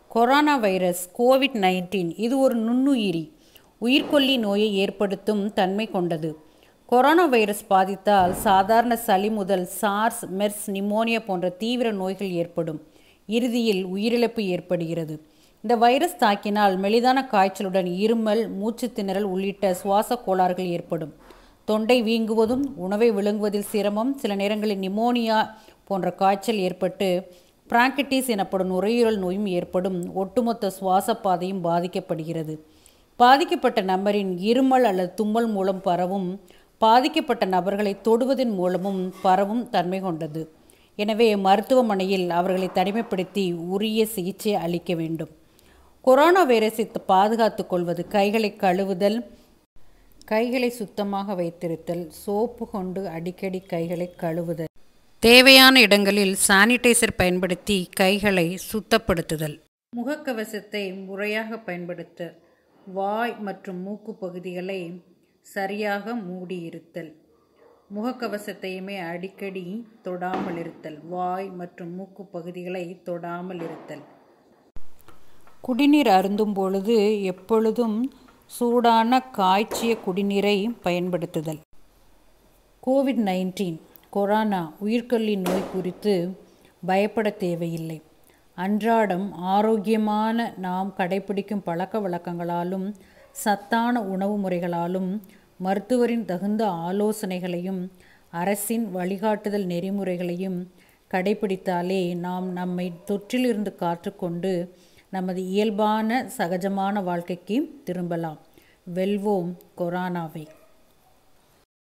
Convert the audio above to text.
Corona virus COVID-19 இது ஒரு நுண்ணுயிரி உயிர்கொல்லி நோயை ஏற்படுத்தும் தன்மை கொண்டது. கொரோனா வைரஸ் பாதித்தால் சாதாரண சளி முதல் சார்ஸ், மெர்ஸ், நிமோனியா போன்ற தீவிர நோய்கள் ஏற்படும். இறுதியில் உயிரிழப்பு ஏற்படுகிறது. இந்த வைரஸ் தாக்கினால் மெலிதான காய்ச்சலுடன் இருமல், மூச்சு திணறல் உள்ளிட்ட சுவாச கோளாறுகள் ஏற்படும். தொண்டை வீங்குவதும், உணவை விழுங்குவதில் சிரமம், சில நேரங்களில் நிமோனியா போன்ற காய்ச்சல் ஏற்பட்டு பிராங்கிட்டிஸ் எனப்படும் நுரையீரல் நோயும் ஏற்படும். ஒட்டுமொத்த சுவாச பாதையும் பாதிக்கப்படுகிறது. பாதிக்கப்பட்ட நபரின் இருமல் அல்லது தும்மல் மூலம் பரவும், பாதிக்கப்பட்ட நபர்களை தொடுவதன் மூலமும் பரவும் தன்மை கொண்டது. எனவே மருத்துவமனையில் அவர்களை தனிமைப்படுத்தி உரிய சிகிச்சை அளிக்க வேண்டும். கொரோனா வைரஸை பாதுகாத்துக் கொள்வது கைகளை கழுவுதல், கைகளை சுத்தமாக வைத்திருத்தல், சோப்பு கொண்டு அடிக்கடி கைகளை கழுவுதல், தேவையான இடங்களில் சானிடைசர் பயன்படுத்தி கைகளை சுத்தப்படுத்துதல், முகக்கவசத்தை முறையாக பயன்படுத்த, வாய் மற்றும் மூக்கு பகுதிகளை சரியாக மூடியிருத்தல், முகக்கவசத்தையுமே அடிக்கடி தொடாமல் இருத்தல், வாய் மற்றும் மூக்கு பகுதிகளை தொடாமல் இருத்தல். குடிநீர் அருந்தும் பொழுது எப்பொழுதும் சூடான காய்ச்சிய குடிநீரை பயன்படுத்துதல். கோவிட்-19 கொரோனா உயிர்கொல்லி நோய் குறித்து பயப்பட தேவையில்லை. அன்றாடம் ஆரோக்கியமான நாம் கடைபிடிக்கும் பழக்க வழக்கங்களாலும், சத்தான உணவு முறைகளாலும், மருத்துவரின் தகுந்த ஆலோசனைகளையும், அரசின் வழிகாட்டுதல் நெறிமுறைகளையும் கடைபிடித்தாலே நாம் நம்மை தொற்றிலிருந்து காத்துக்கொண்டு நமது இயல்பான சகஜமான வாழ்க்கைக்கு திரும்பலாம். வெல்வோம் கொரோனாவை.